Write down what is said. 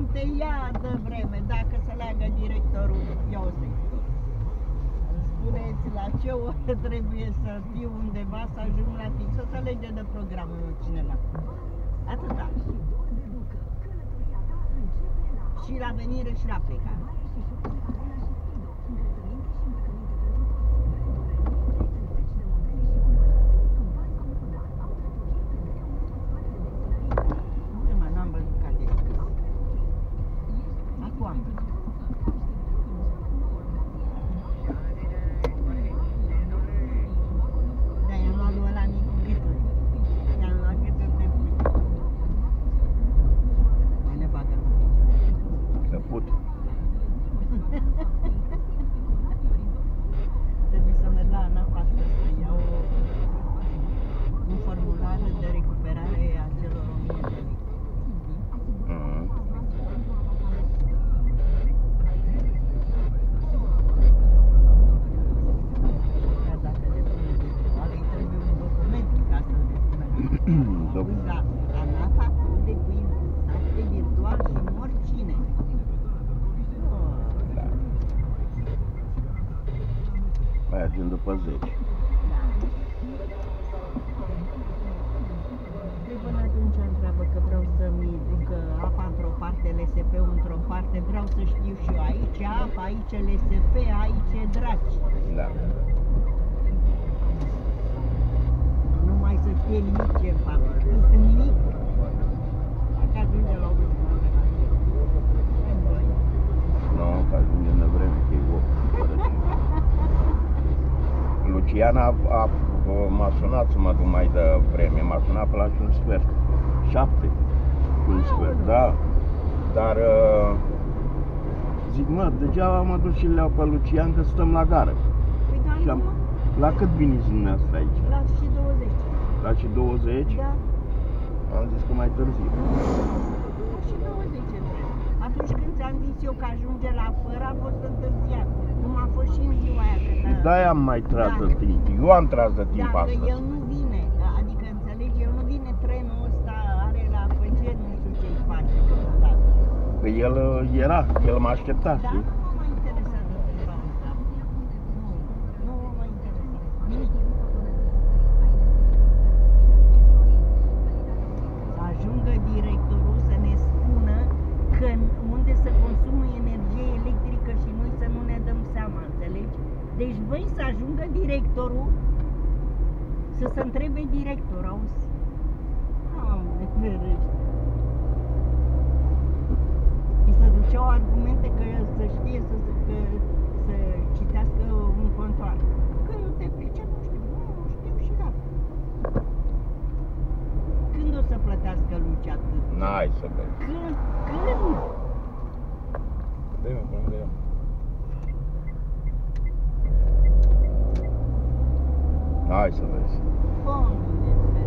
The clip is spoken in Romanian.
Uite, ia de vreme, dacă se leagă directorul, eu o să-i spun. Spuneți la ce oră trebuie să fiu undeva, să ajung la fix, o să lege de programul cineva. Atâta. Și la venire și la plecare. Trebuie să merg la ANAF să iau un formular de recuperare a celor 1000 de lei. Ca dacă depune virtual, îi trebuie un document ca să-l depună. Da, ANAF acuze cu acte virtual și oricine. Mai ajung după 10. Păi până atunci întreabă că vreau să-mi ducă apa într-o parte, LSP-ul într-o parte, vreau să știu și eu aici apa, aici LSP, aici e draci. Da. Nu mai să știe nimic ce fac, nimic. Dacă ajunge la 8 Nu, că ajunge de vreme, că e 8. Luciana m-a sunat să mă duc mai devreme, m-a sunat pe la 1:15, 7, 1:15, da, dar zic, mă, degeaba mă duc și le iau pe Lucian că stăm la gară. Păi da, Și am, la cât veniți dumneavoastră aici? La și 20. La și 20? Da. Am zis că mai târziu. La și 20 atunci când ți-am zis eu că ajunge la fără, a fost întârziat. Cum a fost și în ziua aia. Și de-aia am mai tras de timp. Eu am tras de timp Dacă astăzi. el nu vine, adică înțelegi, el nu vine, trenul ăsta are la făget, nu știu ce-i face. Că el era, el m-a așteptat, Da, știi? nu mă interesează treaba asta. Nu mă interesează. Nimic. Să ajungă directorul să ne spună că unde se consumă energie electrică și noi să nu ne dăm seama, înțelegi? Deci voi să ajungă directorul să se întrebe directorul, auzi? Doamne, ferește. Și să duceau argumente că să știe să citească un contoar. Când nu te pricep, nu știu, nu știu și da. Când o să plătească Luci atât? N-ai să vezi. Când? Dă-i-mă, până de eu. Hai să vezi. Doamne,